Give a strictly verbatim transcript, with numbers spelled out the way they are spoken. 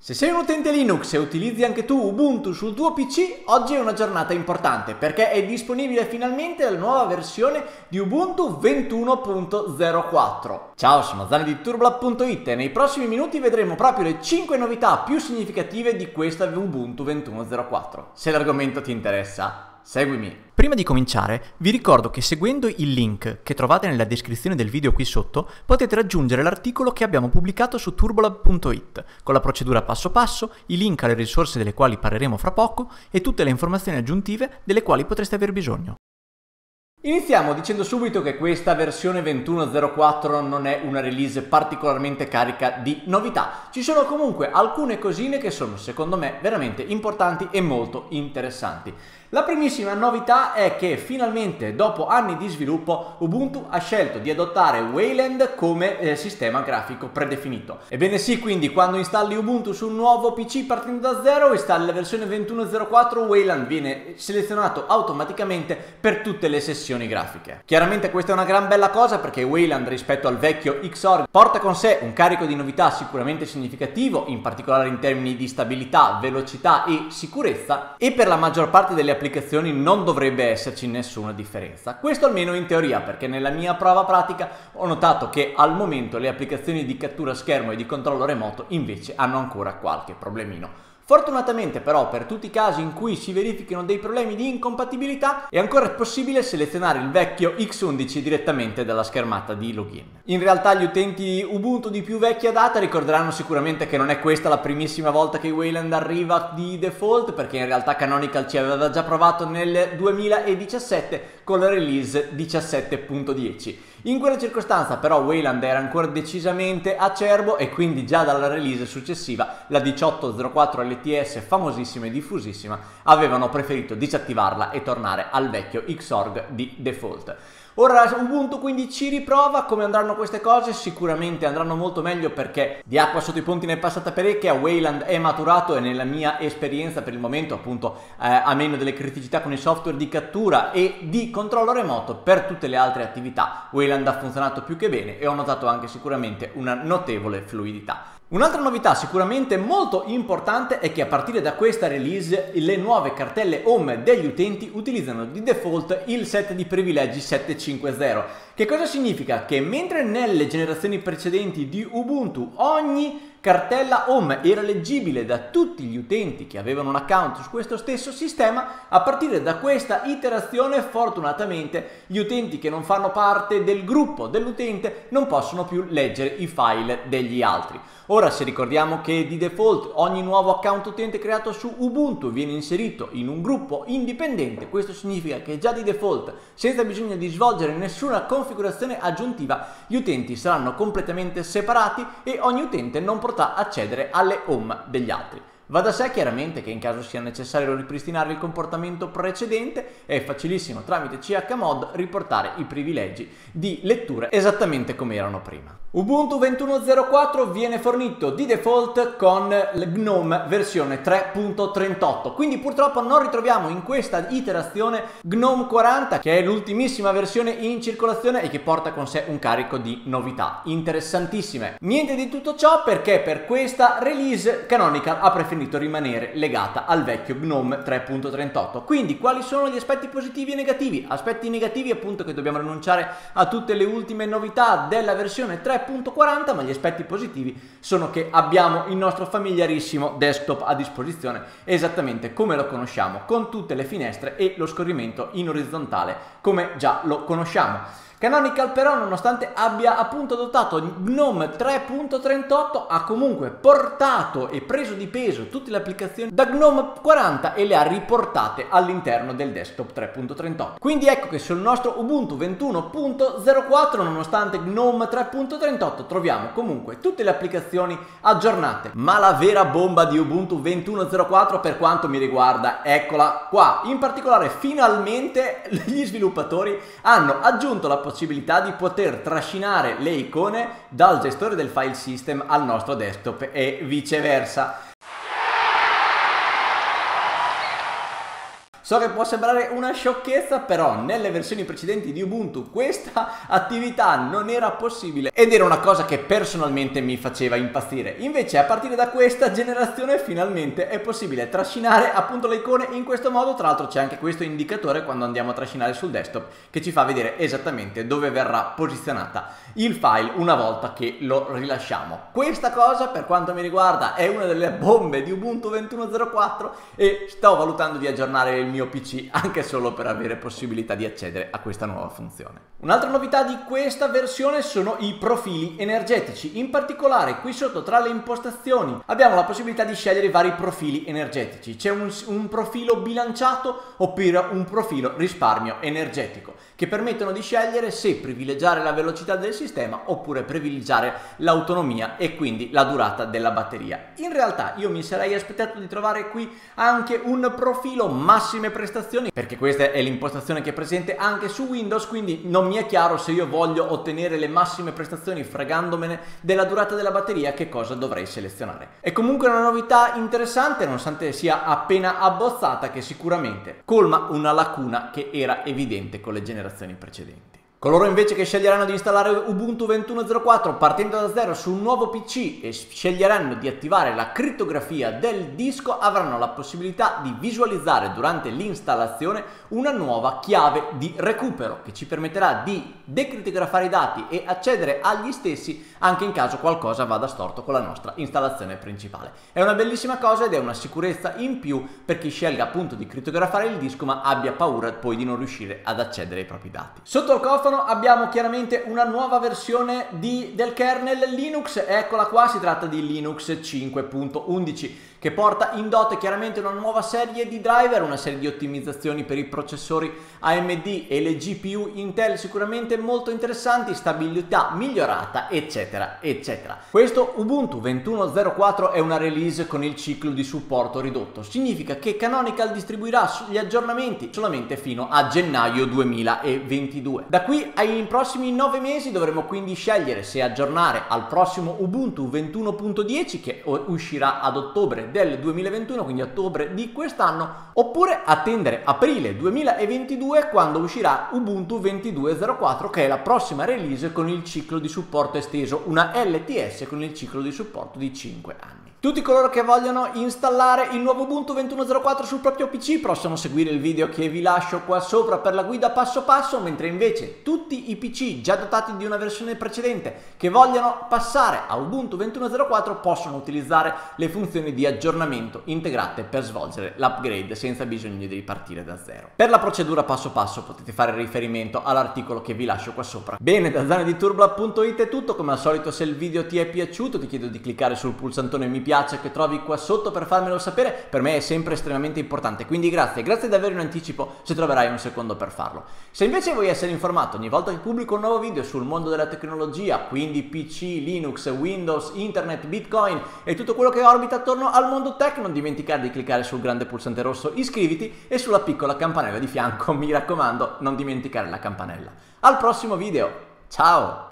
Se sei un utente Linux e utilizzi anche tu Ubuntu sul tuo P C, oggi è una giornata importante perché è disponibile finalmente la nuova versione di Ubuntu ventuno punto zero quattro. Ciao, sono Zani di Turbolab punto it e nei prossimi minuti vedremo proprio le cinque novità più significative di questa Ubuntu ventuno punto zero quattro. Se l'argomento ti interessa, seguimi. Prima di cominciare, vi ricordo che seguendo il link che trovate nella descrizione del video qui sotto, potete raggiungere l'articolo che abbiamo pubblicato su Turbolab punto it, con la procedura passo passo, i link alle risorse delle quali parleremo fra poco e tutte le informazioni aggiuntive delle quali potreste aver bisogno. Iniziamo dicendo subito che questa versione ventuno punto zero quattro non è una release particolarmente carica di novità. Ci sono comunque alcune cosine che sono secondo me veramente importanti e molto interessanti. La primissima novità è che finalmente dopo anni di sviluppo Ubuntu ha scelto di adottare Wayland come eh, sistema grafico predefinito. Ebbene sì, quindi quando installi Ubuntu su un nuovo P C partendo da zero, installi la versione ventuno punto zero quattro, Wayland viene selezionato automaticamente per tutte le sessioni grafiche. Chiaramente questa è una gran bella cosa perché Wayland rispetto al vecchio Xorg porta con sé un carico di novità sicuramente significativo, in particolare in termini di stabilità, velocità e sicurezza, e per la maggior parte delle applicazioni non dovrebbe esserci nessuna differenza. Questo almeno in teoria, perché nella mia prova pratica ho notato che al momento le applicazioni di cattura schermo e di controllo remoto invece hanno ancora qualche problemino. Fortunatamente però per tutti i casi in cui si verifichino dei problemi di incompatibilità è ancora possibile selezionare il vecchio X undici direttamente dalla schermata di login. In realtà gli utenti Ubuntu di più vecchia data ricorderanno sicuramente che non è questa la primissima volta che Wayland arriva di default, perché in realtà Canonical ci aveva già provato nel duemiladiciassette con la release diciassette punto dieci. In quella circostanza però Wayland era ancora decisamente acerbo e quindi già dalla release successiva, la diciotto punto zero quattro L T S famosissima e diffusissima, avevano preferito disattivarla e tornare al vecchio Xorg di default. Ora Ubuntu quindi ci riprova. Come andranno queste cose? Sicuramente andranno molto meglio perché di acqua sotto i ponti ne è passata parecchia, Wayland è maturato e nella mia esperienza per il momento appunto eh, a meno delle criticità con il software di cattura e di controllo remoto, per tutte le altre attività Wayland ha funzionato più che bene e ho notato anche sicuramente una notevole fluidità. Un'altra novità sicuramente molto importante è che a partire da questa release le nuove cartelle home degli utenti utilizzano di default il set di privilegi settecentocinquanta. Che cosa significa? Che mentre nelle generazioni precedenti di Ubuntu ogni cartella home era leggibile da tutti gli utenti che avevano un account su questo stesso sistema, a partire da questa iterazione fortunatamente gli utenti che non fanno parte del gruppo dell'utente non possono più leggere i file degli altri. Ora, se ricordiamo che di default ogni nuovo account utente creato su Ubuntu viene inserito in un gruppo indipendente, questo significa che già di default, senza bisogno di svolgere nessuna configurazione aggiuntiva, gli utenti saranno completamente separati e ogni utente non potrà accedere alle home degli altri. Va da sé chiaramente che in caso sia necessario ripristinare il comportamento precedente è facilissimo tramite chmod riportare i privilegi di lettura esattamente come erano prima. Ubuntu ventuno punto zero quattro viene fornito di default con GNOME versione tre punto trentotto, quindi purtroppo non ritroviamo in questa iterazione GNOME quaranta, che è l'ultimissima versione in circolazione e che porta con sé un carico di novità interessantissime. Niente di tutto ciò perché per questa release Canonical ha preferito rimanere legata al vecchio GNOME tre punto trentotto. Quindi quali sono gli aspetti positivi e negativi? Aspetti negativi appunto che dobbiamo rinunciare a tutte le ultime novità della versione tre punto quaranta, ma gli aspetti positivi sono che abbiamo il nostro familiarissimo desktop a disposizione esattamente come lo conosciamo, con tutte le finestre e lo scorrimento in orizzontale come già lo conosciamo. Canonical però, nonostante abbia appunto adottato GNOME tre punto trentotto, ha comunque portato e preso di peso tutte le applicazioni da GNOME quaranta e le ha riportate all'interno del desktop tre punto trentotto. Quindi ecco che sul nostro Ubuntu ventuno punto zero quattro, nonostante GNOME tre punto trentotto, troviamo comunque tutte le applicazioni aggiornate. Ma la vera bomba di Ubuntu ventuno punto zero quattro per quanto mi riguarda, eccola qua. In particolare finalmente gli sviluppatori hanno aggiunto la possibilità di poter trascinare le icone dal gestore del file system al nostro desktop e viceversa. So che può sembrare una sciocchezza, però nelle versioni precedenti di Ubuntu questa attività non era possibile ed era una cosa che personalmente mi faceva impazzire. Invece a partire da questa generazione finalmente è possibile trascinare appunto le icone in questo modo. Tra l'altro c'è anche questo indicatore quando andiamo a trascinare sul desktop che ci fa vedere esattamente dove verrà posizionata il file una volta che lo rilasciamo. Questa cosa per quanto mi riguarda è una delle bombe di Ubuntu ventuno punto zero quattro e sto valutando di aggiornare il mio P C anche solo per avere possibilità di accedere a questa nuova funzione. Un'altra novità di questa versione sono i profili energetici. In particolare qui sotto tra le impostazioni abbiamo la possibilità di scegliere i vari profili energetici. C'è un, un profilo bilanciato oppure un profilo risparmio energetico che permettono di scegliere se privilegiare la velocità del sistema oppure privilegiare l'autonomia e quindi la durata della batteria. In realtà io mi sarei aspettato di trovare qui anche un profilo massime prestazioni, perché questa è l'impostazione che è presente anche su Windows, quindi non mi è chiaro se io voglio ottenere le massime prestazioni fregandomene della durata della batteria che cosa dovrei selezionare. È comunque una novità interessante nonostante sia appena abbozzata, che sicuramente colma una lacuna che era evidente con le generazioni precedenti. Coloro invece che sceglieranno di installare Ubuntu ventuno punto zero quattro partendo da zero su un nuovo P C e sceglieranno di attivare la crittografia del disco avranno la possibilità di visualizzare durante l'installazione una nuova chiave di recupero che ci permetterà di decrittografare i dati e accedere agli stessi anche in caso qualcosa vada storto con la nostra installazione principale. È una bellissima cosa ed è una sicurezza in più per chi scelga appunto di crittografare il disco ma abbia paura poi di non riuscire ad accedere ai propri dati. Sotto il cofano abbiamo chiaramente una nuova versione di, del kernel Linux, eccola qua, si tratta di Linux cinque punto undici che porta in dote chiaramente una nuova serie di driver, una serie di ottimizzazioni per i processori A M D e le G P U Intel sicuramente molto interessanti, stabilità migliorata eccetera eccetera. Questo Ubuntu ventuno punto zero quattro è una release con il ciclo di supporto ridotto, significa che Canonical distribuirà gli aggiornamenti solamente fino a gennaio duemilaventidue. Da qui ai prossimi nove mesi dovremo quindi scegliere se aggiornare al prossimo Ubuntu ventuno punto dieci che uscirà ad ottobre del duemilaventuno, quindi ottobre di quest'anno, oppure attendere aprile duemilaventidue quando uscirà Ubuntu ventidue punto zero quattro che è la prossima release con il ciclo di supporto esteso, una L T S con il ciclo di supporto di cinque anni. Tutti coloro che vogliono installare il nuovo Ubuntu ventuno punto zero quattro sul proprio P C possono seguire il video che vi lascio qua sopra per la guida passo passo, mentre invece tutti i P C già dotati di una versione precedente che vogliono passare a Ubuntu ventuno punto zero quattro possono utilizzare le funzioni di aggiornamento integrate per svolgere l'upgrade senza bisogno di ripartire da zero. Per la procedura passo passo potete fare riferimento all'articolo che vi lascio qua sopra. Bene, da zane di turbla punto it è tutto, come al solito se il video ti è piaciuto ti chiedo di cliccare sul pulsantone mi piace che trovi qua sotto per farmelo sapere, per me è sempre estremamente importante, quindi grazie, grazie davvero in anticipo se troverai un secondo per farlo. Se invece vuoi essere informato ogni volta che pubblico un nuovo video sul mondo della tecnologia, quindi P C, Linux, Windows, Internet, Bitcoin e tutto quello che orbita attorno al mondo tech, non dimenticare di cliccare sul grande pulsante rosso iscriviti e sulla piccola campanella di fianco, mi raccomando non dimenticare la campanella. Al prossimo video, ciao!